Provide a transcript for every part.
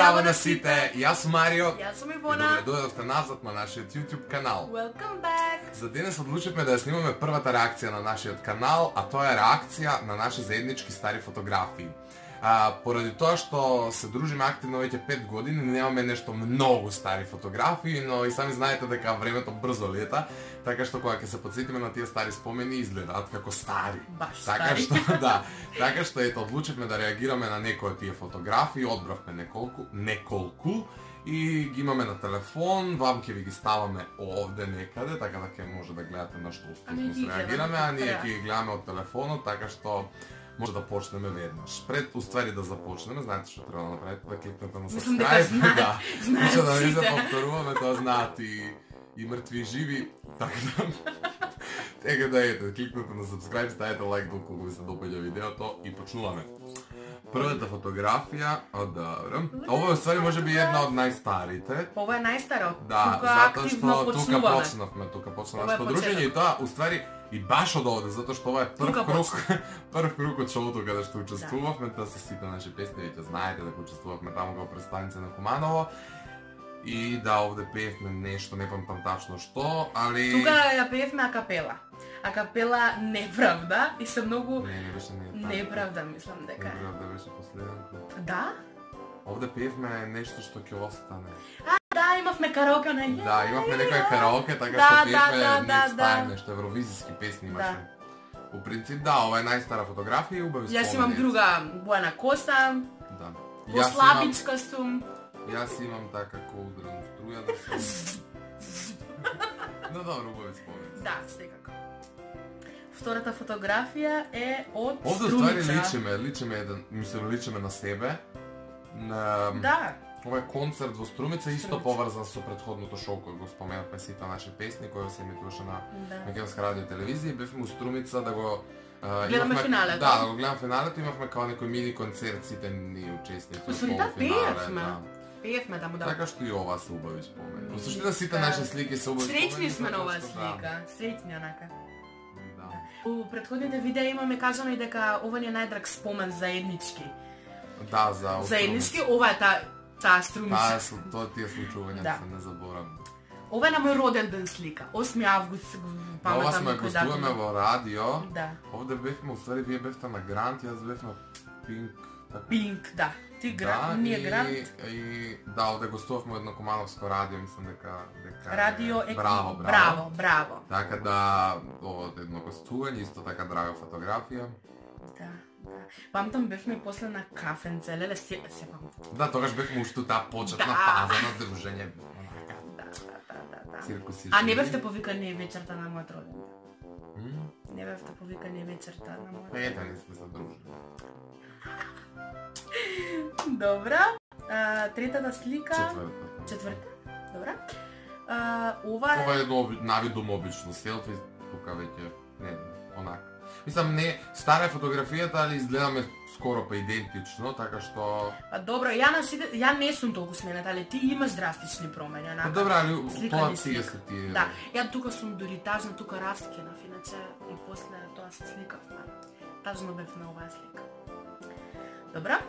Zdravo na site, jaz sem Mario. Jaz sem Ivona. In dobrodošli nazad na naš YouTube kanal. Welcome back. Za danes odločitme da snimаме prvата reakcija na naš kanal, a to je reakcija na naše zajednički stari fotografiji. Pоради тоа што се дружиме активно веќе 5 години, немаме нешто многу стари фотографии, но и сами знаете дека времето брзо лета, така што кога ќе се подсетиме на тие стари спомени изгледаат како стари. Баш така стари. Што, да, така што ето одлучивме да реагираме на некои од тие фотографии, одбравме неколку и ги имаме на телефон, вам ќе ви ги ставаме овде некаде, така да ќе може да гледате на што всушност реагираме, а ние ќе ги гледаме од телефонот, така што може да почнеме веднаш. Пред уствари да започнеме, знаете што треба да направите, да кликнете на subscribe. Да, знаат да не сите. се повторуваме, тоа знаат и мртви и живи, така да ете, кликнете на subscribe, ставете лайк доколку ви се допаѓа видеото и почнуваме. Првата фотографија, добро. Ова е ствари може би една од најстарите. Ова е најстара. Да, тука затоа активно што тука почнуваме. почнавме, тука почна Ова е нашето дружење и тоа уствари и баш од овде, затоа што ова е прв круг од шоуто каде што учествувавме, тоа се сите наши песни, веќе знаете дека учествувавме таму во престаница на Куманово. И да, овде пеевме нешто, не памтам тачно што, али... Тука ја пеевме акапела. Акапела неправда и се многу... Не беше неправда, мислам дека. Неправда беше последното. Да? Овде пеевме нешто што ќе остане. Да, имавме караоке на Да, имавме некој караоке, така што пеевме да. нешто, евровизиски песни имаше. У принцип, да, ова е најстара фотографија и убави спомени. Јас имам друга бојна коса. Да. Послабичка сум. Јас имам така удрена струја да сум. Но добро, убави спомени. Да, секако. Втората фотографија е од Овде Струмица. ствари личиме на себе. Да. Ова е концерт во Струмица, исто поврзан со претходното шоу кој го споменавме сите наши песни, кој се емитуваше на Македонска радио и телевизија. Бевме у Струмица да го гледаме финалето. Да, да го гледам финалето, имавме као некој мини концерт, сите ни учесници во полуфинале. Пеевме таму, да. Така што и ова се убави спомени. Во суштина сите наши слики се убави спомени. Среќни сме на оваа слика. Среќни онака. Да. У претходните видеа имаме кажано и дека ова ни е најдраг спомен заеднички. Да, за заеднички, ова е таа Струмица. Тоа тие случувања се не заборавам. Ова е на мој роден ден слика. 8 август паметам. Ова сме гостуваме во радио. Да. Овде бевме, уствари вие бевте на Грант, јас бевме Пинк. Пинк, да. Ти Грант, ние Грант. И да, овде гостувавме едно Кумановско радио, мислам дека радио е браво. Така да, ова е едно гостување, исто така драга фотографија. Да. Памтам бевме после на кафенце, леле се памтам. Да, тогаш бевме уште таа почетна фаза на дружење. Да. Циркуси. А не бевте повикани вечерта на мојот роден ден? Не бевте повикани вечерта на мојот роден ден? Ете, не сме се дружили. Добра. Третата слика. Четврта. Добра. Ова е едно навидум обично селфи, тука веќе не, онака. Мислам, не, стара е фотографијата, али изгледаме скоро па идентично, така што... Добро, ја не сум толку смената, али ти имаш драстични промени, онака. Добро, али тоа тие се тие. Да, ја тука сум дури тажна, тука раскенав, иначе и после тоа се сликавме. Тажно бев на оваа слика. Добра?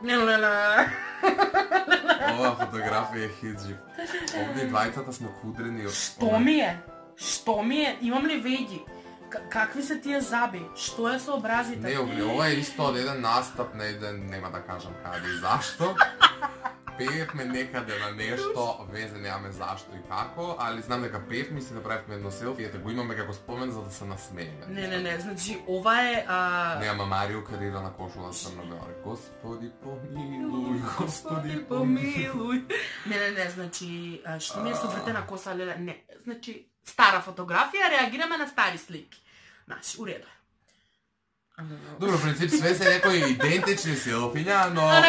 Ова фотографија е хиджи. Овде двајцата сме кудрени од... Што ми е? Имам ли веги? Какви се тие заби? Што е со образите? Не, ова е исто од еден настап на еден, нема да кажам каде и зашто. Пеевме некаде на нешто, везе немаме зашто и како, али знам дека пеевме и си направивме едно селфи, ете го имаме како спомен за да се насмееме. Не, значи ова е... Нема Марио карира на кошула црно-бела. Господи помилуј, Господи помилуј. Не, значи, што ми е со вртена коса, леле, не, значи, стара фотографија, реагираме на стари слики. Значи, уредо е. Добро, в принцип, све се некои идентични селфиња,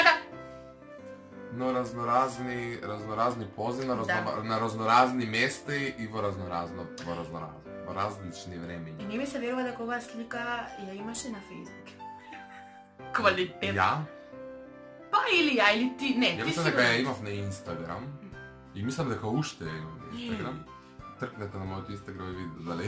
но разноразни пози на разноразни места и во различни времења. И не ми се верува дека оваа слика ја имаше на Facebook. Квалитет. Ја? Па или ја, или ти, не, Ја ти си... мислам дека ја имав на Инстаграм и мислам дека уште ја имам на Инстаграм. Тркнете на мојот Инстаграм и видите дали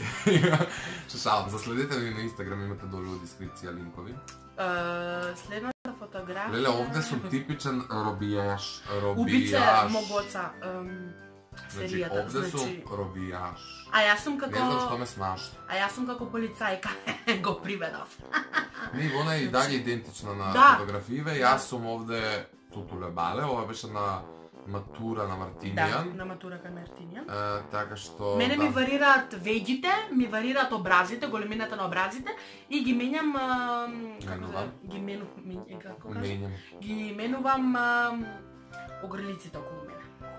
шалам. Заследете ми на Инстаграм, имате долу во дескрипција линкови. Следната фотографија... Леле, овде сум типичен робијаш. Убице могоца серијата. Овде сум робијаш. А јас сум како... Не знам што ме снашто. А јас сум како полицајка. Го приведов. Не, она е и дале идентична на фотографиите. Јас сум овде Тутуле Бале, ова беше на матура на Мартинијан. Да, на матура кај Мартинијан. Така што... Мене ми варираат веѓите, ми варираат образите, големината на образите и ги менјам... Ги менувам огрлиците околу мене.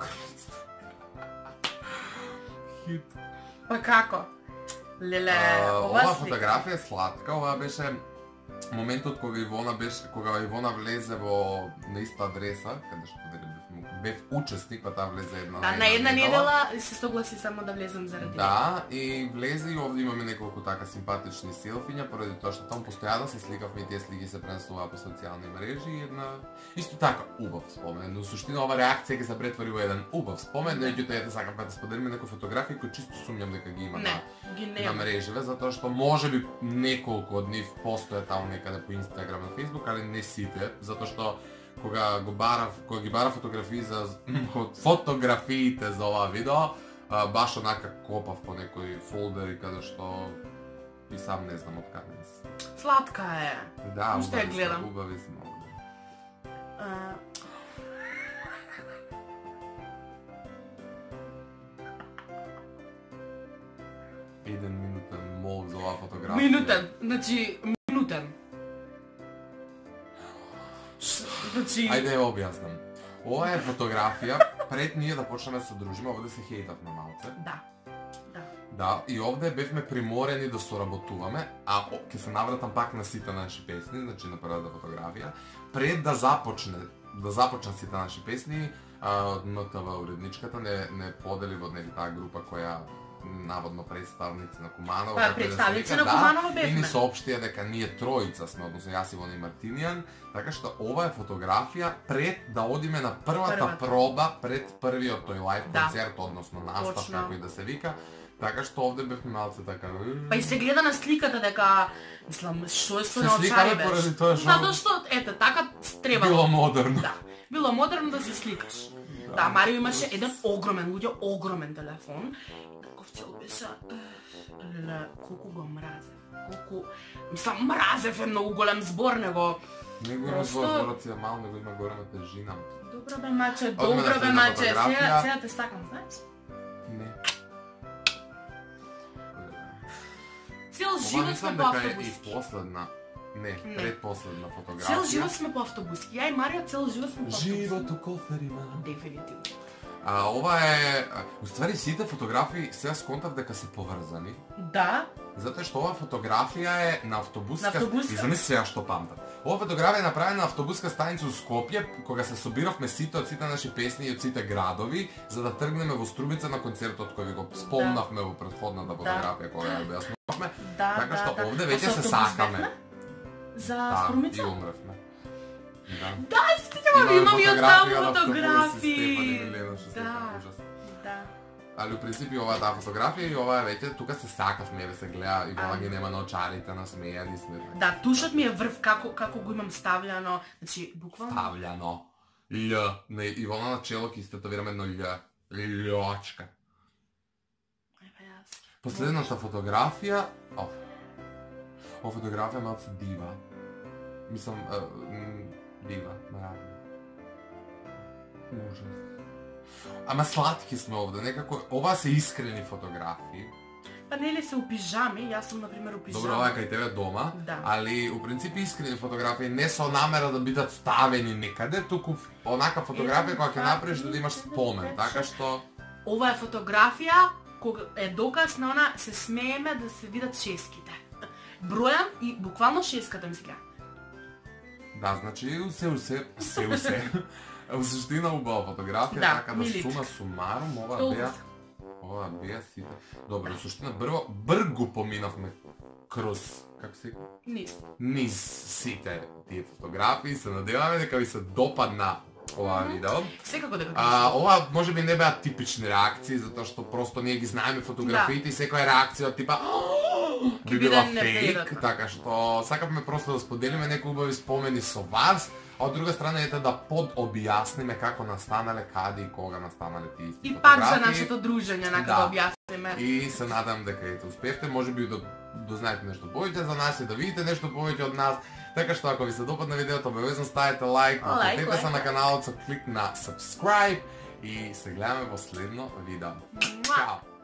Хит. Па како? Леле, ова фотографија е сладка, ова беше моментот кога Ивона влезе во на иста адреса, каде што бев учесник, па таа влезе една на една недела се согласи само да влезам заради. Да, и влезе и овде имаме неколку така симпатични селфиња, поради тоа што таму постојано се сликавме и тие слики се пренесуваат по социјални мрежи и една исто така убав спомен. Но суштина ова реакција ќе се претвори во еден убав спомен, меѓутоа ете сакам да споделиме некои фотографии кои чисто сумњам дека ги има на мреживе, затоа што можеби неколку од нив постојат таму некаде по Инстаграм и Фејсбук, али не сите, затоа што кога ги барав фотографиите за оваа видео, баш онака копав по некои фолдери каде што и сам не знам од каде се. Сладка е. Да, уште ја гледам. Убави се многу. Еден минутен мол за оваа фотографија. Минутен, значи минутен. Значи... Ајде ја објаснам. Ова е фотографија пред ние да почнеме да се дружиме, овде се хејтавме малце. Да. Да, и овде бевме приморени да соработуваме, а ќе се навратам пак на сите наши песни, значи на првата фотографија, пред да започнат сите наши песни, МТВ уредничката не подели во нели таа група која наводно представници на Куманово, па представници на Куманово бевме. И ни соопштија дека ние тројца сме, односно јас, Ивона и Мартинијан, така што ова е фотографија пред да одиме на првата проба пред првиот тој лајв концерт, односно настав, како и да се вика. Така што овде бевме малце така... Па и се гледа на сликата дека, мислам, што е со наочари беше. Затоа што, ете, така треба. Било модерно. Да, било модерно да се сликаш. Да, Марио имаше еден огромен телефон. Таков цел беше... Леле, колку го мразев. Мислам, мразев е многу голем збор, него... Не го има зборот си мал, него има голема тежина. Добро бе, маче, сега те стакам, знаеш? Не. Цел живот сме по автобуски. И последна, предпоследна фотографија. Цел живот сме по автобуски. Ја и Марио цел живот сме по автобуски. Живот у коферима. Дефинитивно. Ова е... Уствари сите фотографии сега сконтав дека се поврзани. Да. Затоа што оваа фотографија е на автобуска... И замисли сега што памтам. Оваа фотографија е направена на автобуска станица у Скопје, кога се собиравме сите од сите наши песни и од сите градови, за да тргнеме во Струмица на концертот кој го спомнавме во претходната фотографија кога ја објаснувавме. Така што овде веќе се сакаме. За Струмица? И умревме. Да, стигаме, имам и од таму фотографии. Да. Али у принципи ова е таа фотографија и ова е веќе тука се сакавме, се гледа и ова ги нема на очарите, насмејани сме. Да, тушот ми е врв како го имам стављано, значи буквално стављано. Л, не Ивона на чело ќе истетовираме едно Л, лјочка. Последната фотографија, ова фотографија малце дива. Мислам, дива, наравно. Ужас. Ама сладки сме овде, некако, ова се искрени фотографии. Па нели се у пижами, јас сум например у пижами. Добро, ова е кај тебе дома, да. Али у принципи искрени фотографии не со намера да бидат ставени некаде, туку онака фотографија која ќе направиш да имаш спомен, така што... Ова е фотографија кога е доказ на она се смееме да се видат шеските. Бројам и буквално шеската ми се гледа. Да, значи се. Во суштина убава фотографија, да, така да сума сумарум, ова беа сите. Добро, во суштина бргу поминавме кроз, како се... Низ сите тие фотографии, се надеваме дека ви се допадна оваа видео. Секако дека ова можеби не беа типични реакции, затоа што просто ние ги знаеме фотографиите и секоја реакција од типа би била фейк, така што сакавме просто да споделиме некои убави спомени со вас, А од друга страна ете да подобјасниме како настанале, каде и кога настанале тие исти И фотографии. пак за нашето дружење, нека да објасниме. И се надам дека ете успевте, можеби да дознаете нешто повеќе за нас и да видите нешто повеќе од нас. Така што ако ви се допадна видеото, обавезно ставете лайк, потпретете се на каналот со клик на subscribe и се гледаме во следно видео. Чао!